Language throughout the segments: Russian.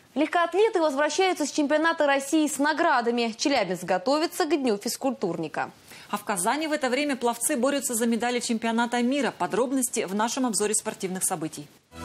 Легкоатлеты возвращаются с чемпионата России с наградами. Челябинск готовится к Дню физкультурника. А в Казани в это время пловцы борются за медали чемпионата мира. Подробности в нашем обзоре спортивных событий.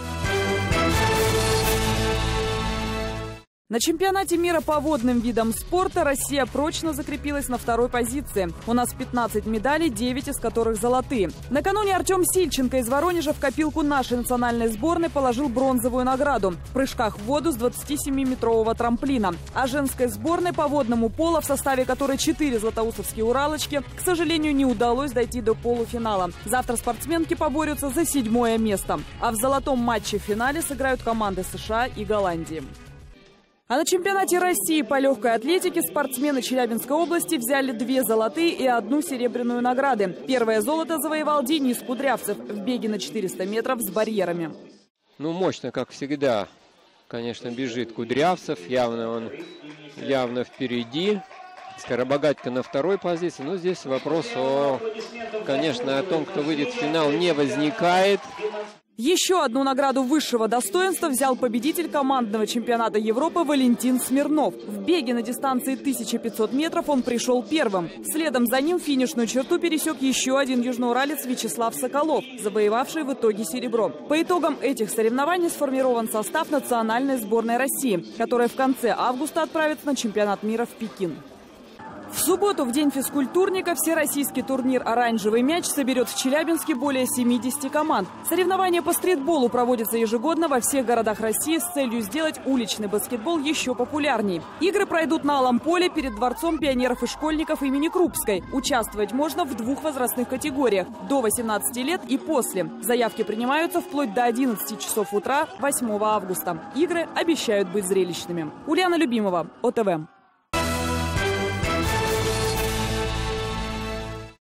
На чемпионате мира по водным видам спорта Россия прочно закрепилась на второй позиции. У нас 15 медалей, 9 из которых золотые. Накануне Артем Сильченко из Воронежа в копилку нашей национальной сборной положил бронзовую награду в прыжках в воду с 27-метрового трамплина. А женской сборной по водному поло, в составе которой 4 златоустовские уралочки, к сожалению, не удалось дойти до полуфинала. Завтра спортсменки поборются за 7-е место. А в золотом матче в финале сыграют команды США и Голландии. А на чемпионате России по легкой атлетике спортсмены Челябинской области взяли 2 золотые и 1 серебряную награды. Первое золото завоевал Денис Кудрявцев в беге на 400 метров с барьерами. Мощно, как всегда, конечно, бежит Кудрявцев. Он явно впереди. Скоробогатько на второй позиции. Но здесь вопрос, конечно, о том, кто выйдет в финал, не возникает. Еще одну награду высшего достоинства взял победитель командного чемпионата Европы Валентин Смирнов. В беге на дистанции 1500 метров он пришел первым. Следом за ним финишную черту пересек еще один южноуралец Вячеслав Соколов, завоевавший в итоге серебро. По итогам этих соревнований сформирован состав национальной сборной России, которая в конце августа отправится на чемпионат мира в Пекин. В субботу, в день физкультурника, всероссийский турнир «Оранжевый мяч» соберет в Челябинске более 70 команд. Соревнования по стритболу проводятся ежегодно во всех городах России с целью сделать уличный баскетбол еще популярней. Игры пройдут на Алом поле перед Дворцом пионеров и школьников имени Крупской. Участвовать можно в 2 возрастных категориях – до 18 лет и после. Заявки принимаются вплоть до 11 часов утра 8 августа. Игры обещают быть зрелищными. Ульяна Любимова, ОТВ.